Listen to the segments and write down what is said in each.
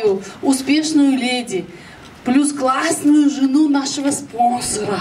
знаю успешную леди, плюс классную жену нашего спонсора.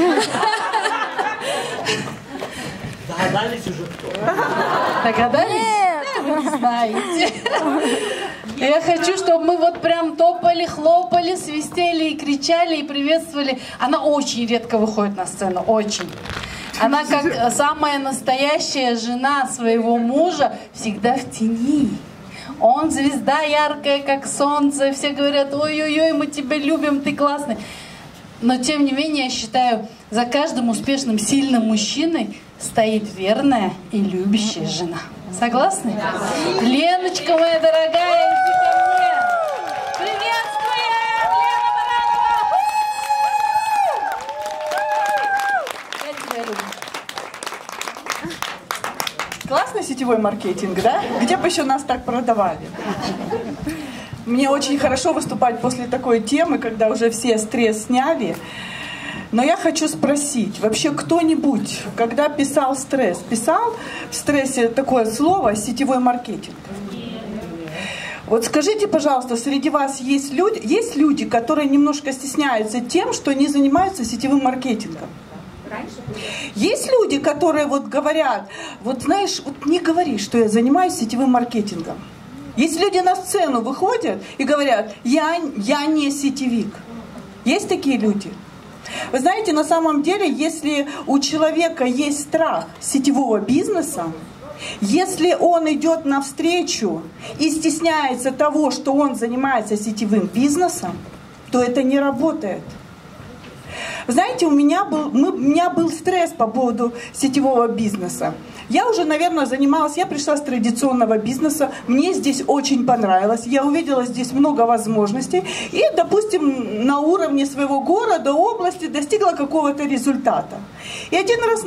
Догадались уже кто? Догадались? Нет. Вы не знаете. Я хочу, чтобы мы вот прям топали, хлопали, свистели и кричали, и приветствовали. Она очень редко выходит на сцену, очень. Она как самая настоящая жена своего мужа всегда в тени. Он звезда яркая, как солнце. Все говорят: ой-ой-ой, мы тебя любим, ты классный. Но тем не менее, я считаю, за каждым успешным, сильным мужчиной стоит верная и любящая жена. Согласны? Да. Леночка моя дорогая, иди ко мне. Приветствуем! Лена Баранова! Я тебя люблю. Классный сетевой маркетинг, да? Где бы еще нас так продавали? Мне очень хорошо выступать после такой темы, когда уже все стресс сняли. Но я хочу спросить, вообще кто-нибудь, когда писал стресс, писал в стрессе такое слово «сетевой маркетинг»? Вот скажите, пожалуйста, среди вас есть люди, которые немножко стесняются тем, что они занимаются сетевым маркетингом? Есть люди, которые вот говорят: вот знаешь, вот не говори, что я занимаюсь сетевым маркетингом. Есть люди на сцену выходят и говорят: я не сетевик. Есть такие люди? Вы знаете, на самом деле, если у человека есть страх сетевого бизнеса, если он идет навстречу и стесняется того, что он занимается сетевым бизнесом, то это не работает. Знаете, у меня был стресс по поводу сетевого бизнеса. Я уже, наверное, я пришла с традиционного бизнеса, мне здесь очень понравилось, я увидела здесь много возможностей и, допустим, на уровне своего города, области достигла какого-то результата. И один раз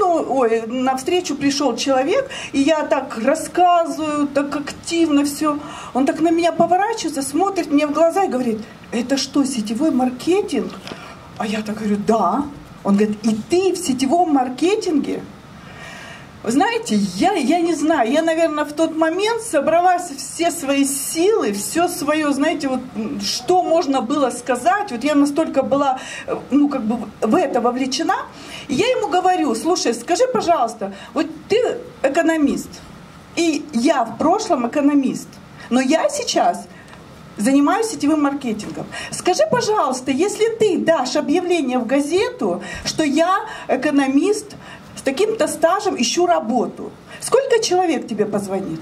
на встречу пришел человек, и я так рассказываю, так активно все. Он так на меня поворачивается, смотрит мне в глаза и говорит: это что, сетевой маркетинг? А я так говорю: да. Он говорит: и ты в сетевом маркетинге? Вы знаете, я не знаю, я, наверное, в тот момент собрала все свои силы, все свое, знаете, вот что можно было сказать. Вот я настолько была, в это вовлечена. И я ему говорю: слушай, скажи, пожалуйста, вот ты экономист, и я в прошлом экономист, но я сейчас занимаюсь сетевым маркетингом. Скажи, пожалуйста, если ты дашь объявление в газету, что я экономист с таким-то стажем, ищу работу, сколько человек тебе позвонит?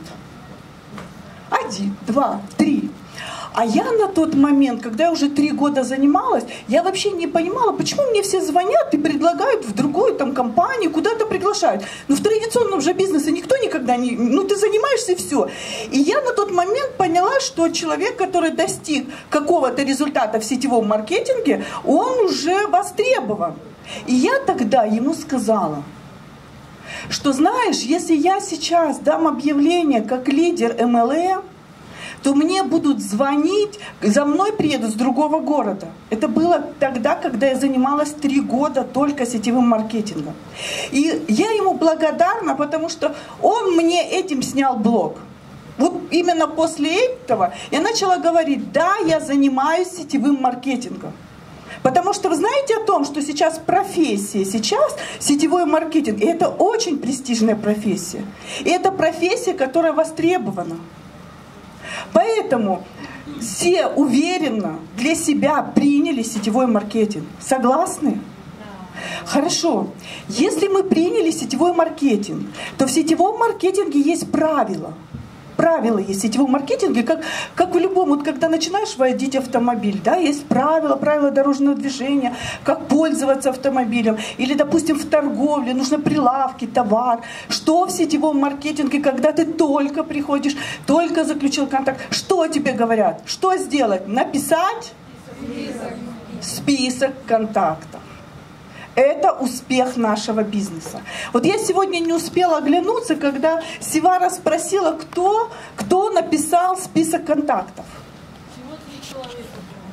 1, 2, 3. А я на тот момент, когда я уже 3 года занималась, я вообще не понимала, почему мне все звонят и предлагают в другую там компанию, куда-то приглашают. Но в традиционном же бизнесе никто никогда не... ты занимаешься и все. И я на тот момент поняла, что человек, который достиг какого-то результата в сетевом маркетинге, он уже востребован. И я тогда ему сказала, что знаешь, если я сейчас дам объявление как лидер MLM, то мне будут звонить, за мной приедут с другого города. Это было тогда, когда я занималась 3 года только сетевым маркетингом. И я ему благодарна, потому что он мне этим снял блок. Вот именно после этого я начала говорить: да, я занимаюсь сетевым маркетингом. Потому что вы знаете о том, что сейчас сетевой маркетинг, и это очень престижная профессия. И это профессия, которая востребована. Поэтому все уверенно для себя приняли сетевой маркетинг. Согласны? Хорошо. Если мы приняли сетевой маркетинг, то в сетевом маркетинге есть правила. Правила есть в сетевом маркетинге, как в любом, вот когда начинаешь водить автомобиль, да, есть правила дорожного движения, как пользоваться автомобилем. Или, допустим, в торговле нужны прилавки, товар. Что в сетевом маркетинге, когда ты только приходишь, только заключил контракт, что тебе говорят? Что сделать? Написать список контактов. Это успех нашего бизнеса. Вот я сегодня не успела оглянуться, когда Севара спросила, кто написал список контактов. Всего 3 человека.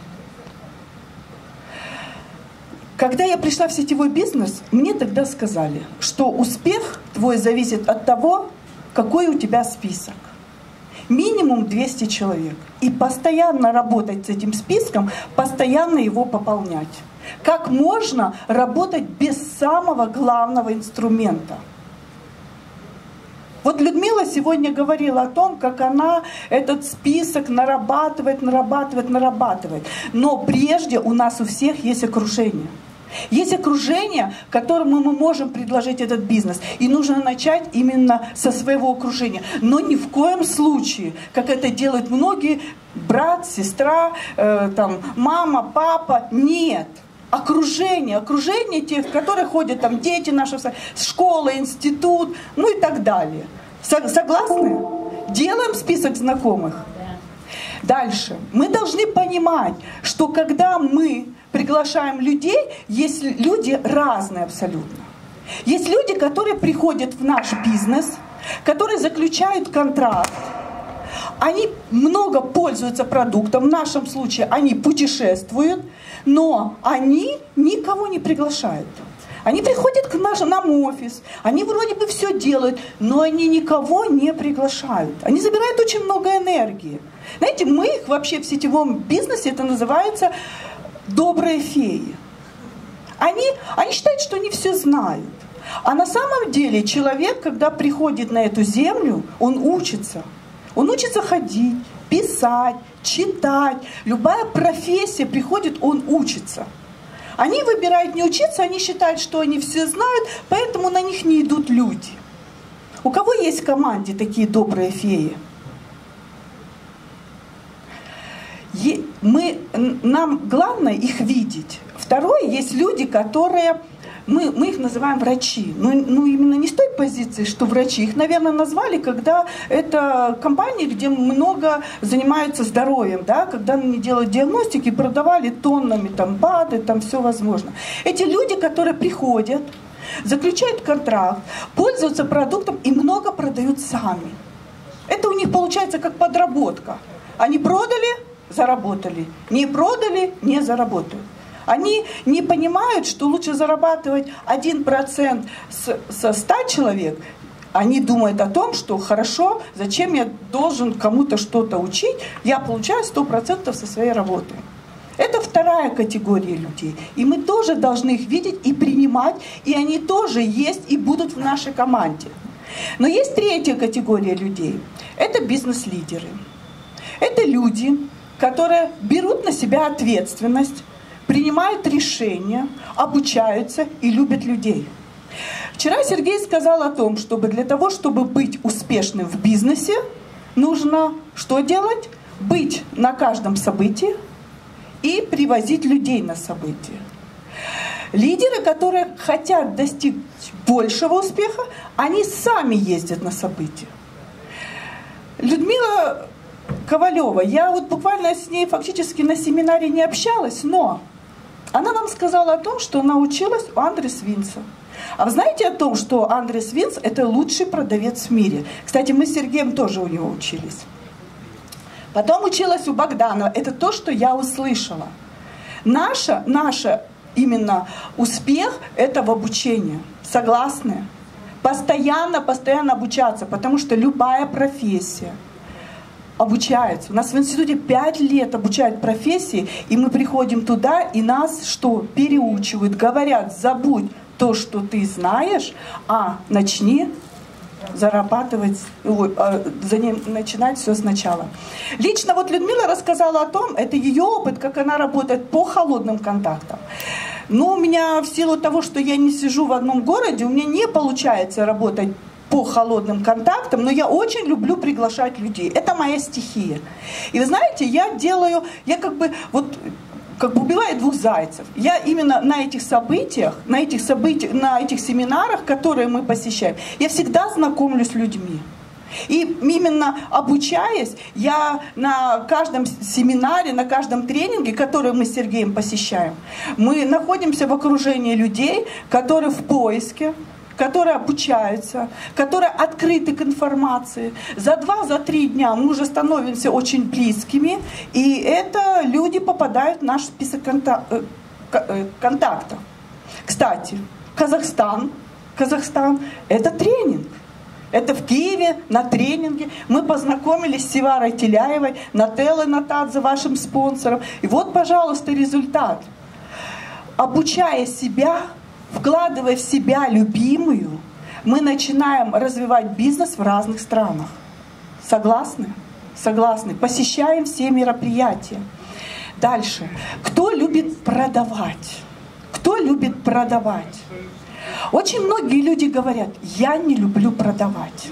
Когда я пришла в сетевой бизнес, мне тогда сказали, что успех твой зависит от того, какой у тебя список. Минимум 200 человек. И постоянно работать с этим списком, постоянно его пополнять. Как можно работать без самого главного инструмента? Вот Людмила сегодня говорила о том, как она этот список нарабатывает. Но прежде у нас у всех есть окружение. Есть окружение, которому мы можем предложить этот бизнес. И нужно начать именно со своего окружения. Но ни в коем случае, как это делают многие, брат, сестра, мама, папа, нет. Окружение тех, в которые ходят там дети наши, школа, институт, и так далее. Согласны? Делаем список знакомых. Дальше. Мы должны понимать, что когда мы приглашаем людей, есть люди разные абсолютно. Есть люди, которые приходят в наш бизнес, которые заключают контракт, они много пользуются продуктом, в нашем случае они путешествуют, но они никого не приглашают. Они приходят к нам в офис, они вроде бы все делают, но они никого не приглашают. Они забирают очень много энергии. Знаете, мы их вообще в сетевом бизнесе, это называется добрые феи. Они считают, что они все знают. А на самом деле человек, когда приходит на эту землю, он учится. Он учится ходить, писать, читать. Любая профессия приходит, он учится. Они выбирают не учиться, они считают, что они все знают, поэтому на них не идут люди. У кого есть в команде такие добрые феи? Нам главное их видеть. Второе, есть люди, которые, мы их называем врачи. Именно не с той позиции, что врачи. Их, наверное, назвали, когда это компании, где много занимаются здоровьем, да, когда они делают диагностики, продавали тоннами БАДы, все возможно. Эти люди, которые приходят, заключают контракт, пользуются продуктом и много продают сами. Это у них получается как подработка. Они продали, заработали. Не продали, не заработают. Они не понимают, что лучше зарабатывать 1% со 100 человек. Они думают о том, что хорошо, зачем я должен кому-то что-то учить, я получаю 100% со своей работы. Это вторая категория людей. И мы тоже должны их видеть и принимать, и они тоже есть и будут в нашей команде. Но есть третья категория людей. Это бизнес-лидеры. Это люди, которые берут на себя ответственность, принимают решения, обучаются и любят людей. Вчера Сергей сказал о том, чтобы для того, чтобы быть успешным в бизнесе, нужно что делать? Быть на каждом событии и привозить людей на события. Лидеры, которые хотят достичь большего успеха, они сами ездят на события. Людмила Ковалева, я буквально с ней фактически на семинаре не общалась, но она нам сказала о том, что она училась у Андрес Винца. А вы знаете о том, что Андрес Винц – это лучший продавец в мире? Кстати, мы с Сергеем тоже у него учились. Потом училась у Богданова. Это то, что я услышала. Наша именно успех – это в обучении. Согласны? Постоянно обучаться, потому что любая профессия обучается. У нас в институте 5 лет обучают профессии, и мы приходим туда, и нас что? Переучивают, говорят, забудь то, что ты знаешь, а начни зарабатывать, начинать все сначала. Лично Людмила рассказала о том, это ее опыт, как она работает по холодным контактам. Но у меня в силу того, что я не сижу в одном городе, у меня не получается работать по холодным контактам, но я очень люблю приглашать людей. Это моя стихия. И вы знаете, я убиваю 2 зайцев. Я именно на этих событиях, на этих семинарах, которые мы посещаем, я всегда знакомлюсь с людьми. И именно обучаясь, я на каждом семинаре, на каждом тренинге, который мы с Сергеем посещаем, мы находимся в окружении людей, которые в поиске, которые обучаются, которые открыты к информации. За 2-3 дня мы уже становимся очень близкими, и это люди попадают в наш список контактов. Кстати, Казахстан – это тренинг. Это в Киеве на тренинге. Мы познакомились с Севарой Теляевой, Нателлой Натадзе, вашим спонсором. И вот, пожалуйста, результат. Обучая себя, вкладывая в себя любимую, мы начинаем развивать бизнес в разных странах. Согласны? Согласны. Посещаем все мероприятия. Дальше. Кто любит продавать? Кто любит продавать? Очень многие люди говорят, я не люблю продавать.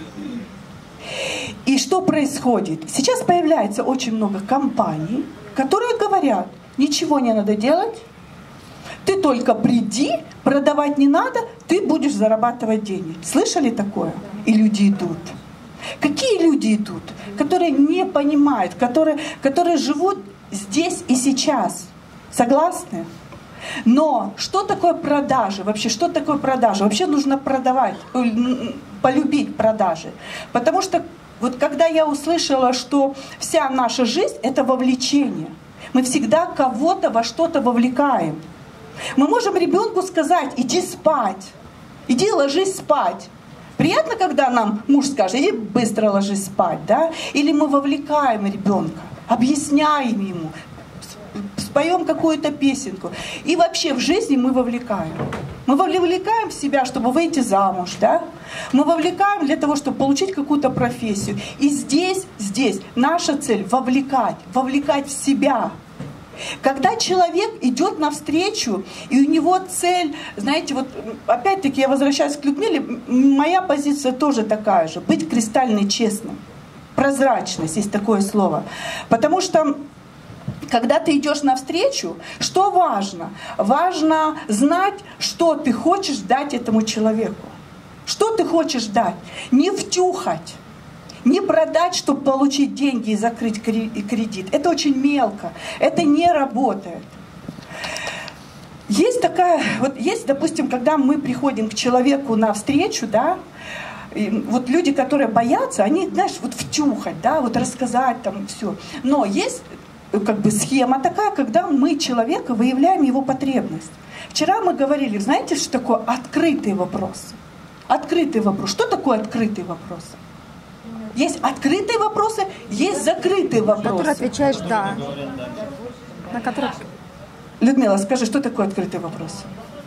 И что происходит? Сейчас появляется очень много компаний, которые говорят, ничего не надо делать, ты только приди, продавать не надо, ты будешь зарабатывать деньги. Слышали такое? И люди идут. Какие люди идут? Которые не понимают, которые живут здесь и сейчас. Согласны? Но что такое продажи? Вообще, что такое продажи? Вообще нужно продавать, полюбить продажи. Потому что вот когда я услышала, что вся наша жизнь — это вовлечение, мы всегда кого-то во что-то вовлекаем. Мы можем ребенку сказать, иди спать, иди ложись спать. Приятно, когда нам муж скажет, иди быстро ложись спать, да? Или мы вовлекаем ребенка, объясняем ему, споем какую-то песенку. И вообще в жизни мы вовлекаем. Мы вовлекаем в себя, чтобы выйти замуж, да? Мы вовлекаем для того, чтобы получить какую-то профессию. И здесь наша цель вовлекать в себя. Когда человек идет навстречу, и у него цель, знаете, вот опять-таки я возвращаюсь к Людмиле, моя позиция тоже такая же, быть кристально честным. Прозрачность, есть такое слово. Потому что когда ты идешь навстречу, что важно? Важно знать, что ты хочешь дать этому человеку. Что ты хочешь дать? Не втюхать. Не продать, чтобы получить деньги и закрыть кредит. Это очень мелко. Это не работает. Есть такая, вот есть, допустим, когда мы приходим к человеку на встречу, да, и вот люди, которые боятся, они, знаешь, вот втюхать, да, вот рассказать там все. Но есть как бы схема такая, когда мы человека выявляем его потребность. Вчера мы говорили, знаете, что такое открытый вопрос? Открытый вопрос. Что такое открытый вопрос? Есть открытые вопросы, есть закрытые вопросы. На которые отвечаешь «да». На которые... Людмила, скажи, что такое открытый вопрос?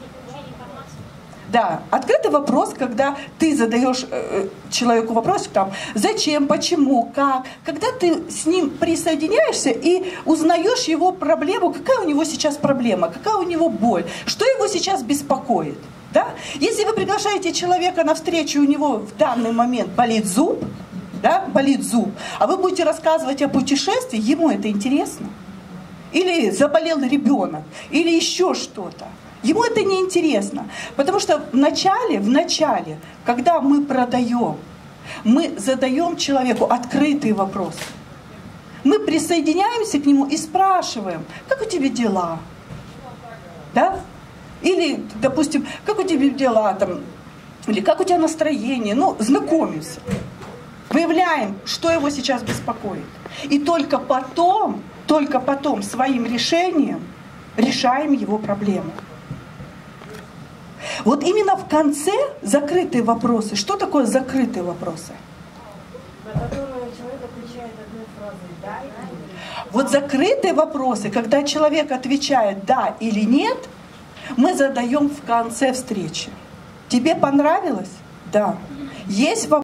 Да, открытый вопрос, когда ты задаешь человеку вопрос, там, зачем, почему, как. Когда ты с ним присоединяешься и узнаешь его проблему, какая у него сейчас проблема, какая у него боль, что его сейчас беспокоит. Да? Если вы приглашаете человека на встречу, у него в данный момент болит зуб, да, болит зуб, а вы будете рассказывать о путешествии, ему это интересно. Или заболел ребенок, или еще что-то. Ему это не интересно. Потому что в начале, когда мы продаем, мы задаем человеку открытые вопросы. Мы присоединяемся к нему и спрашиваем, как у тебя дела? Да? Или, допустим, как у тебя дела там, или как у тебя настроение? Ну, знакомимся. Выявляем, что его сейчас беспокоит. И только потом своим решением решаем его проблему. Вот именно в конце закрытые вопросы. Что такое закрытые вопросы? На которые человек отвечает одной фразой «да» или «нет». Вот закрытые вопросы, когда человек отвечает «да» или «нет», мы задаем в конце встречи. Тебе понравилось? Да. Есть вопрос?